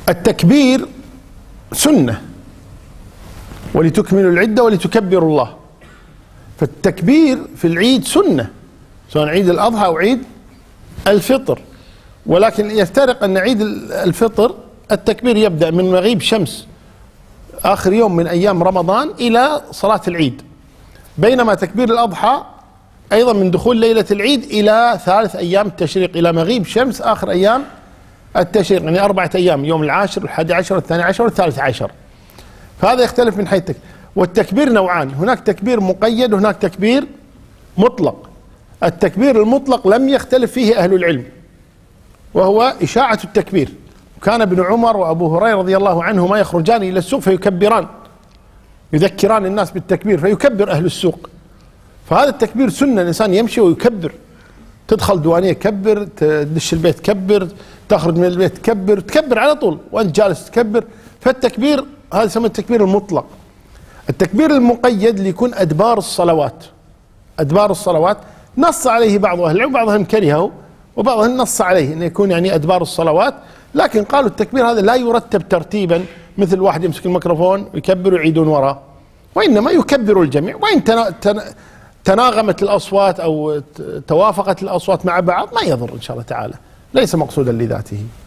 التكبير سنة، ولتكملوا العدة ولتكبروا الله. فالتكبير في العيد سنة، سواء عيد الأضحى أو عيد الفطر. ولكن يفترق أن عيد الفطر التكبير يبدأ من مغيب شمس آخر يوم من أيام رمضان إلى صلاة العيد، بينما تكبير الأضحى أيضا من دخول ليلة العيد إلى ثالث أيام التشريق، إلى مغيب شمس آخر أيام التشريق، يعني 4 أيام، يوم العاشر والحادي عشر والثاني عشر والثالث عشر. فهذا يختلف من حيث والتكبير نوعان، هناك تكبير مقيد وهناك تكبير مطلق. التكبير المطلق لم يختلف فيه أهل العلم، وهو إشاعة التكبير. كان ابن عمر وأبو هريرة رضي الله عنهما يخرجان إلى السوق فيكبران، يذكران الناس بالتكبير، فيكبر أهل السوق. فهذا التكبير سنة، الإنسان يمشي ويكبر، تدخل دوانية كبر، تدش البيت كبر، تخرج من البيت كبر، تكبر على طول وأنت جالس تكبر. فالتكبير هذا يسمى التكبير المطلق. التكبير المقيد ليكون أدبار الصلوات، أدبار الصلوات نص عليه بعض أهل العلم، بعضهم كرهه وبعضهم نص عليه أن يكون يعني أدبار الصلوات، لكن قالوا التكبير هذا لا يرتب ترتيبا مثل واحد يمسك الميكروفون ويكبر ويعيدون وراه، وإنما يكبر الجميع، وإن تناغمت الأصوات أو توافقت الأصوات مع بعض ما يضر إن شاء الله تعالى، ليس مقصودا لذاته.